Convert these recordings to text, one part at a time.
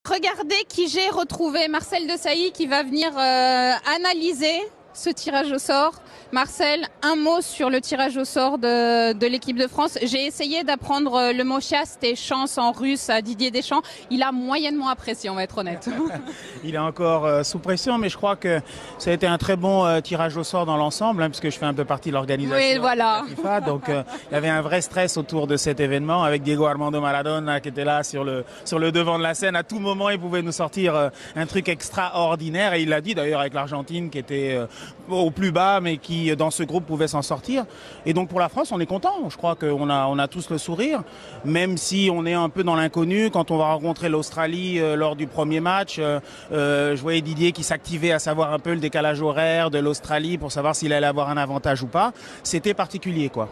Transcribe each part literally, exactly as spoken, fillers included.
Regardez qui j'ai retrouvé, Marcel Desailly qui va venir euh, analyser ce tirage au sort. Marcel, un mot sur le tirage au sort de, de l'équipe de France. J'ai essayé d'apprendre le mot chaste et chance en russe à Didier Deschamps. Il a moyennement apprécié, on va être honnête. Il est encore euh, sous pression, mais je crois que ça a été un très bon euh, tirage au sort dans l'ensemble, hein, puisque je fais un peu partie de l'organisation oui, voilà. de la FIFA. Donc euh, il y avait un vrai stress autour de cet événement, avec Diego Armando Maradona qui était là sur le, sur le devant de la scène. À tout moment, il pouvait nous sortir euh, un truc extraordinaire. Et il l'a dit d'ailleurs avec l'Argentine qui était euh, au plus bas, mais qui dans ce groupe pouvait s'en sortir. Et donc pour la France, on est content. Je crois qu'on a, on a tous le sourire, même si on est un peu dans l'inconnu. Quand on va rencontrer l'Australie euh, lors du premier match, euh, euh, je voyais Didier qui s'activait à savoir un peu le décalage horaire de l'Australie pour savoir s'il allait avoir un avantage ou pas. C'était particulier, quoi.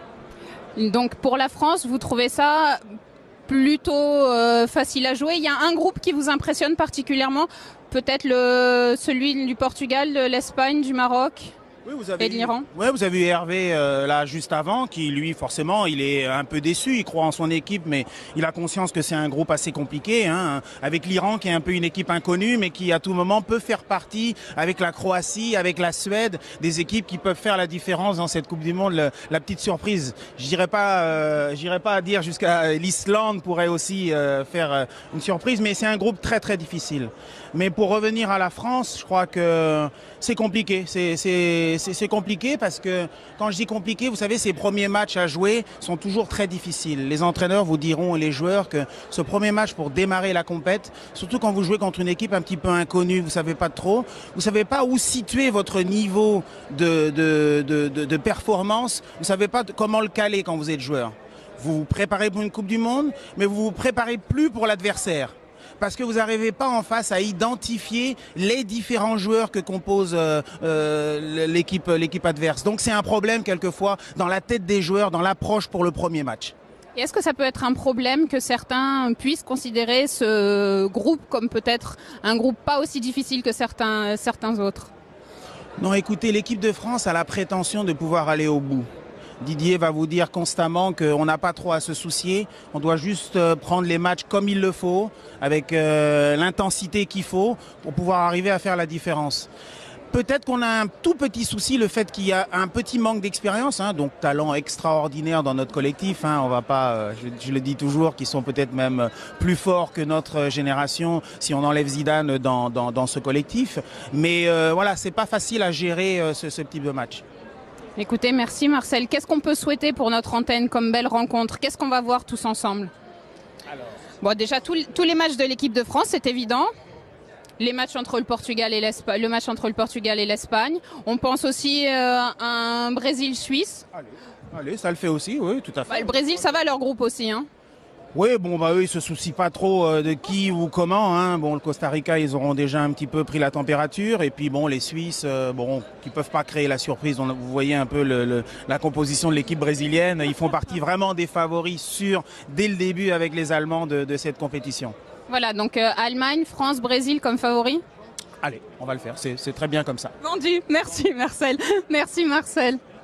Donc pour la France, vous trouvez ça plutôt euh, facile à jouer? Il y a un groupe qui vous impressionne particulièrement, peut-être le, celui du Portugal, de l'Espagne, du Maroc? Oui, vous avez et de l'Iran. Oui, vous avez eu Hervé euh, là juste avant, qui lui forcément il est un peu déçu, il croit en son équipe, mais il a conscience que c'est un groupe assez compliqué, hein, avec l'Iran qui est un peu une équipe inconnue, mais qui à tout moment peut faire partie, avec la Croatie, avec la Suède, des équipes qui peuvent faire la différence dans cette Coupe du Monde. Le, la petite surprise, je n'irai pas, euh, j'irai pas à dire jusqu'à l'Islande pourrait aussi euh, faire euh, une surprise, mais c'est un groupe très très difficile. Mais pour revenir à la France, je crois que c'est compliqué, c'est c'est C'est compliqué parce que, quand je dis compliqué, vous savez, ces premiers matchs à jouer sont toujours très difficiles. Les entraîneurs vous diront, et les joueurs, que ce premier match pour démarrer la compète, surtout quand vous jouez contre une équipe un petit peu inconnue, vous savez pas trop, vous savez pas où situer votre niveau de, de, de, de, de performance, vous savez pas comment le caler quand vous êtes joueur. Vous vous préparez pour une Coupe du Monde, mais vous vous préparez plus pour l'adversaire. Parce que vous n'arrivez pas en face à identifier les différents joueurs que compose euh, euh, l'équipe, l'équipe adverse. Donc c'est un problème quelquefois dans la tête des joueurs, dans l'approche pour le premier match. Et est-ce que ça peut être un problème que certains puissent considérer ce groupe comme peut-être un groupe pas aussi difficile que certains, certains autres? Non, écoutez, l'équipe de France a la prétention de pouvoir aller au bout. Didier va vous dire constamment qu'on n'a pas trop à se soucier, on doit juste prendre les matchs comme il le faut, avec euh, l'intensité qu'il faut pour pouvoir arriver à faire la différence. Peut-être qu'on a un tout petit souci, le fait qu'il y a un petit manque d'expérience, hein, donc talent extraordinaire dans notre collectif. Hein, on va pas, euh, je, je le dis toujours, qu'ils sont peut-être même plus forts que notre génération si on enlève Zidane dans, dans, dans ce collectif. Mais euh, voilà, c'est pas facile à gérer euh, ce, ce type de match. Écoutez, merci Marcel. Qu'est-ce qu'on peut souhaiter pour notre antenne comme belle rencontre? Qu'est-ce qu'on va voir tous ensemble? Alors... Bon, déjà, tous, tous les matchs de l'équipe de France, c'est évident. Les matchs entre le Portugal et l'Espagne, le match entre le Portugal et l'Espagne. On pense aussi euh, à un Brésil-Suisse. Allez, allez, ça le fait aussi, oui, tout à fait. Bah, le Brésil, ça va leur groupe aussi, hein. Oui, bon, bah eux, ils se soucient pas trop euh, de qui ou comment. Hein. Bon, le Costa Rica, ils auront déjà un petit peu pris la température. Et puis, bon, les Suisses, euh, bon, qui peuvent pas créer la surprise. On, vous voyez un peu le, le, la composition de l'équipe brésilienne. Ils font partie vraiment des favoris sûrs dès le début avec les Allemands de, de cette compétition. Voilà, donc euh, Allemagne, France, Brésil comme favoris. Allez, on va le faire. C'est très bien comme ça. Vendu. Merci Marcel. Merci Marcel.